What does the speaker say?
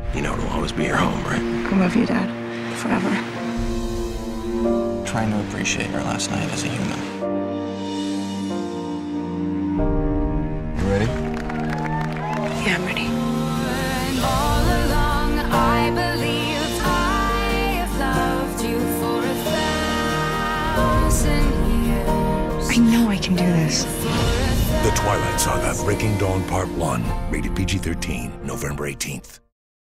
You know it'll always be your home, right? I love you, Dad. Forever. Trying to appreciate your last night as a human. You ready? Yeah, I'm ready. All along, I believed I have loved you for 1,000 years. I know I can do this. The Twilight Saga, Breaking Dawn Part 1. Rated PG-13, November 18th.